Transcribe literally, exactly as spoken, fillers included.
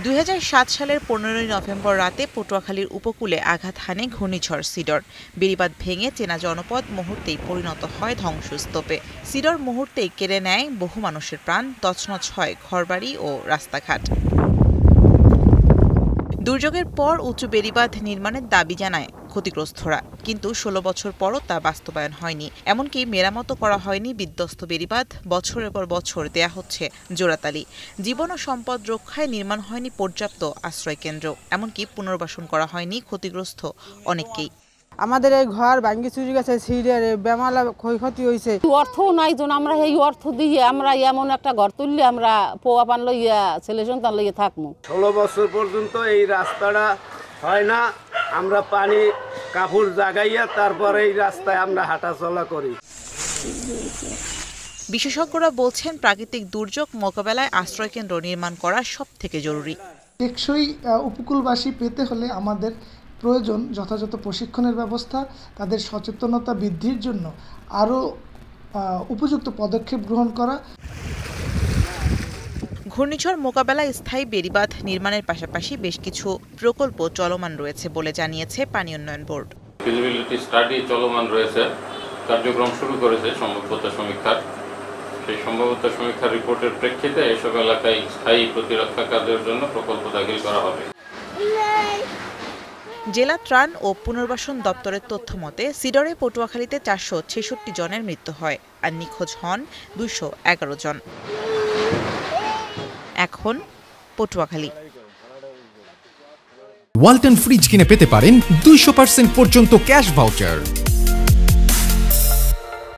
দুই হাজার সাত সালের পনেরোই নভেম্বর রাতে পটুয়াখালীর উপকূলে আঘাত হানে ঘূর্ণিঝড় সিডর। বেড়িবাঁধ ভেঙে চেনা জনপদ মুহূর্তেই পরিণত হয় ধ্বংসস্তূপে। সিডর মুহূর্তেই কেড়ে নেয় বহু মানুষের প্রাণ, তছনছ হয় ঘরবাড়ি ও রাস্তাঘাট। দুর্যোগের পর উঁচু বেড়িবাঁধ নির্মাণের দাবি জানায় ক্ষতিগ্রস্তরা, কিন্তু ষোলো বছর পরও তা বাস্তবায়ন হয়নি। এমনকি মেরামতো করা হয়নি বিধ্বস্ত বেড়িবাঁধ, বছরের পর বছর দেয়া হচ্ছে জোড়াতালি। জীবন ও সম্পদ রক্ষায় নির্মাণ হয়নি পর্যাপ্ত আশ্রয়কেন্দ্র, এমনকি পুনর্বাসন করা হয়নি ক্ষতিগ্রস্ত অনেককেই। আমাদের এই ঘর ভাঙ্গি চুরি গেছে, সিডের বেমালা ক্ষয়ক্ষতি হয়েছে। অর্থ নাই জন আমরা এই অর্থ দিয়ে আমরা এমন একটা ঘর তুললে আমরা পোয়া পান লইয়া ছেলে সন্তান লইয়া থাকবো। ষোলো বছর পর্যন্ত এই রাস্তাটা হয় না, আমরা পানি কাপড় জাগাইয়া তারপরে এই রাস্তায় আমরা হাঁটাচলা করি। বিশেষজ্ঞরা বলছেন প্রাকৃতিক দুর্যোগ মোকাবেলায় আশ্রয়কেন্দ্র নির্মাণ করা সব থেকে জরুরি। টেকসই উপকূলবাসী পেতে হলে আমাদের প্রয়োজন যথাযথ প্রশিক্ষণের ব্যবস্থা, তাদের সচেতনতা বৃদ্ধির জন্য আরও উপযুক্ত পদক্ষেপ গ্রহণ করা। ঘূর্ণিঝড় মোকাবেলায় স্থায়ী বেড়িবাঁধ নির্মাণের পাশাপাশি বেশ কিছু প্রকল্প চলমান রয়েছে বলে জানিয়েছে পানি উন্নয়ন বোর্ড। ফিজিবিলিটি স্টাডি চলমান রয়েছে, কার্যক্রম শুরু করেছে সম্ভাব্যতা সমীক্ষার। সেই সম্ভাব্যতা সমীক্ষার রিপোর্টের প্রেক্ষিতে এসব এলাকায় স্থায়ী প্রতিরক্ষা কাজের জন্য প্রকল্প দাখিল করা হবে। জেলা ত্রাণ ও পুনর্বাসন দপ্তরের তথ্য মতে সিডরে পটুয়াখালীতে চারশো ছেষট্টি জনের মৃত্যু হয় আর নিখোঁজ হন দুইশো এগারো জন। এখন পটুয়াখালী। ওয়ালটন ফ্রিজ কিনে পেতে পারেন দুইশো পার্সেন্ট পর্যন্ত ক্যাশ ভাউচার।